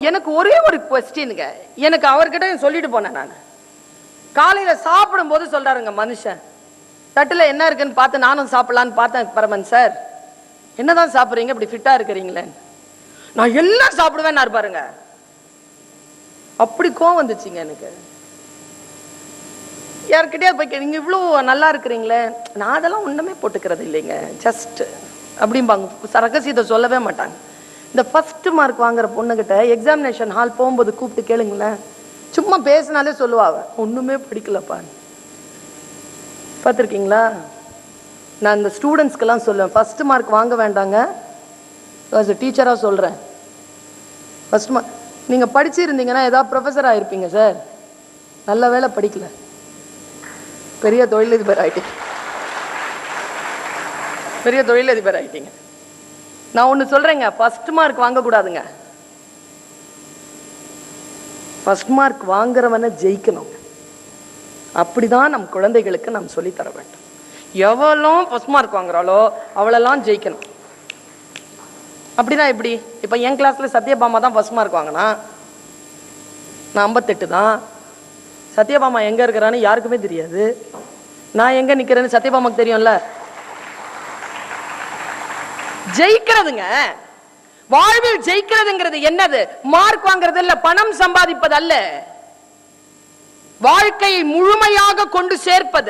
எனக்கு ஒரே ஒரு क्वेश्चनங்க. எனக்கு அவர்கிட்ட சொல்லிட்டு போனேன் நான். காலையில சாப்பிடும் போது சொல்றாருங்க மனுஷன், தட்டுல என்ன இருக்குன்னு பார்த்து நானும் சாப்பிடலான்னு பார்த்தேன். பரமன் சார், என்னதான் சாப்பிடுறீங்க இப்படி ஃபிட்டா இருக்கிறீங்களே? நான் எல்லாம் சாப்பிடுவேன் பாருங்க. அப்படி கோவம் வந்துச்சுங்க எனக்கு. யார்கிட்டயே போய் நீங்க இவ்வளவு நல்லா இருக்கிறீங்களே, நான் அதெல்லாம் ஒண்ணுமே போட்டுக்கிறது இல்லைங்க, ஜஸ்ட் அப்படிம்பாங்க. ரகசியத்தை சொல்லவே மாட்டாங்க. இந்த ஃபர்ஸ்ட் மார்க் வாங்குற பொண்ணுகிட்ட எக்ஸாமினேஷன் ஹால் போகும்போது கூப்பிட்டு கேளுங்களேன், சும்மா பேசினாலே சொல்லுவாங்க ஒண்ணுமே படிக்கலப்பா. பார்த்துருக்கீங்களா? நான் இந்த ஸ்டூடெண்ட்ஸ்க்கெல்லாம் சொல்லுவேன், ஃபர்ஸ்ட் மார்க் வாங்க வேண்டாங்க. டீச்சராக சொல்கிறேன், ஃபர்ஸ்ட் மார்க் நீங்கள் படிச்சிருந்தீங்கன்னா ஏதாவது ப்ரொஃபஸர் ஆகிருப்பீங்க சார். நல்ல வேலை படிக்கல, பெரிய தொழிலதிபர் ஆகிட்டீங்க, பெரிய தொழிலதிபர் ஆகிட்டீங்க. நான் ஒன்று சொல்கிறேங்க, ஃபர்ஸ்ட் மார்க் வாங்கக்கூடாதுங்க. ஃபர்ஸ்ட் மார்க் வாங்குறவனை ஜெயிக்கணும். அப்படிதான் நம் குழந்தைகளுக்கு நாம் சொல்லித்தர வேண்டும். எவளும் ஃபர்ஸ்ட் மார்க் வாங்குறாளோ அவளெல்லாம் ஜெயிக்கணும். அப்படின்னா எப்படி? இப்போ என் கிளாஸ்ல சத்யபாமா தான் ஃபர்ஸ்ட் மார்க் வாங்கினா, நான் 58 தான். சத்யபாமா எங்க இருக்கிறான்னு யாருக்குமே தெரியாது. நான் எங்க நிக்கிறேன்னு சத்யபாமாக்கு தெரியும்ல. ஜெயிக்கிறதுங்க, வாழ்வில் ஜெயிக்கிறதுங்கிறது என்னது? மார்க் வாங்குறது இல்ல, பணம் சம்பாதிப்பது அல்ல, வாழ்க்கையை முழுமையாக கொண்டு சேர்ப்பது,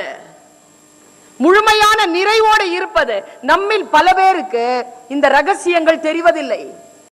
முழுமையான நிறைவோடு இருப்பது. நம்மில் பல பேருக்கு இந்த ரகசியங்கள் தெரிவதில்லை.